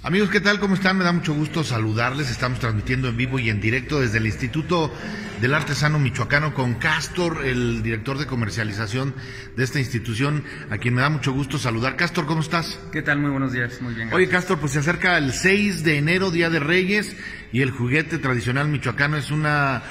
Amigos, ¿qué tal? ¿Cómo están? Me da mucho gusto saludarles. Estamos transmitiendo en vivo y en directo desde el Instituto del Artesano Michoacano con Castor, el director de comercialización de esta institución, a quien me da mucho gusto saludar. Castor, ¿cómo estás? ¿Qué tal? Muy buenos días, muy bien. Oye, Castor, pues se acerca el 6 de enero, Día de Reyes, y el juguete tradicional michoacano es una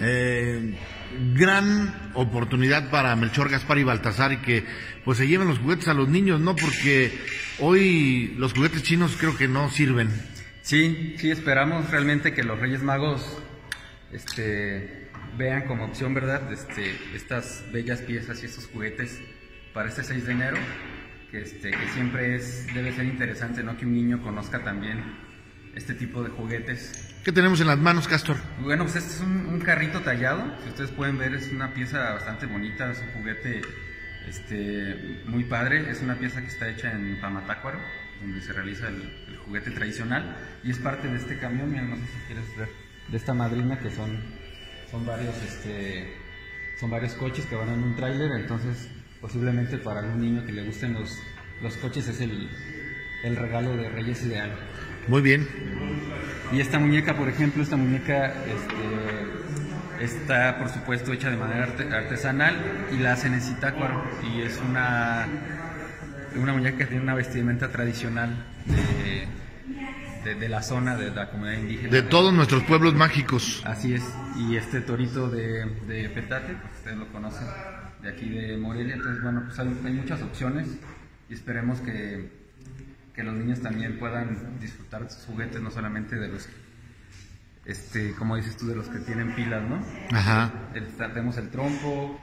gran oportunidad para Melchor, Gaspar y Baltasar, y que pues se lleven los juguetes a los niños, ¿no? Porque hoy los juguetes chinos creo que no sirven. Sí, esperamos realmente que los Reyes Magos vean como opción, ¿verdad? Estas bellas piezas y estos juguetes para este 6 de enero, que siempre debe ser interesante, ¿no? Que un niño conozca también este tipo de juguetes. ¿Qué tenemos en las manos, Castor? Bueno, pues este es un carrito tallado. Si ustedes pueden ver, es una pieza bastante bonita, es un juguete muy padre. Es una pieza que está hecha en Pamatácuaro, donde se realiza el juguete tradicional, y es parte de este camión. Mira, no sé si quieres ver, de esta madrina, que son varios coches que van en un tráiler. Entonces posiblemente para algún niño que le gusten los coches es el regalo de Reyes ideal. Muy bien. Y esta muñeca, por ejemplo, está por supuesto hecha de manera artesanal y la hacen en Zitácuaro, y es una muñeca que tiene una vestimenta tradicional de la zona, de la comunidad indígena. De todos nuestros pueblos mágicos. Así es, y este torito de petate, pues ustedes lo conocen, de aquí de Morelia. Entonces, bueno, pues hay muchas opciones, y esperemos que los niños también puedan disfrutar de sus juguetes, no solamente de los, como dices tú, de los que tienen pilas, ¿no? Ajá. Tenemos el trompo,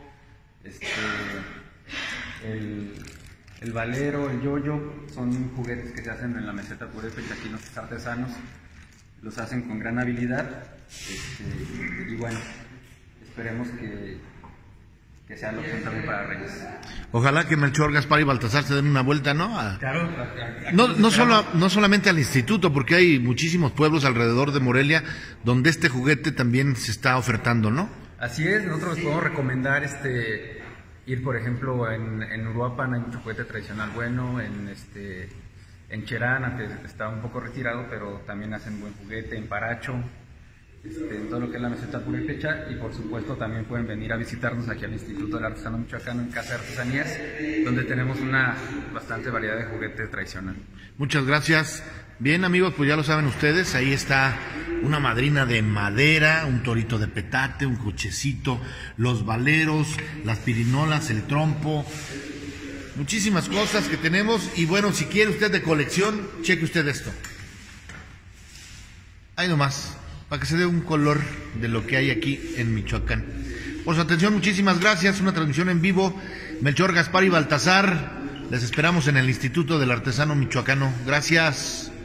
el valero, el yoyo. Son juguetes que se hacen en la meseta purépecha. Aquí los artesanos los hacen con gran habilidad, y bueno, esperemos que sea lo opción también para Reyes. Ojalá que Melchor, Gaspar y Baltasar se den una vuelta, ¿no? Claro. No solamente al instituto, porque hay muchísimos pueblos alrededor de Morelia donde este juguete también se está ofertando, ¿no? Así es. Nosotros les podemos recomendar ir, por ejemplo, en Uruapan hay mucho juguete tradicional bueno, en Cherán, antes está un poco retirado, pero también hacen buen juguete, en Paracho, en todo lo que es la meseta purépecha. Y por supuesto también pueden venir a visitarnos aquí al Instituto del Artesano Michoacano, en Casa de Artesanías, donde tenemos una bastante variedad de juguete tradicional. Muchas gracias. Bien, amigos, pues ya lo saben ustedes, ahí está una madrina de madera, un torito de petate, un cochecito, los valeros, las pirinolas, el trompo, muchísimas cosas que tenemos. Y bueno, si quiere usted de colección, cheque usted esto. Ahí nomás, para que se dé un color de lo que hay aquí en Michoacán. Por su atención, muchísimas gracias. Una transmisión en vivo. Melchor, Gaspar y Baltasar, les esperamos en el Instituto del Artesano Michoacano. Gracias.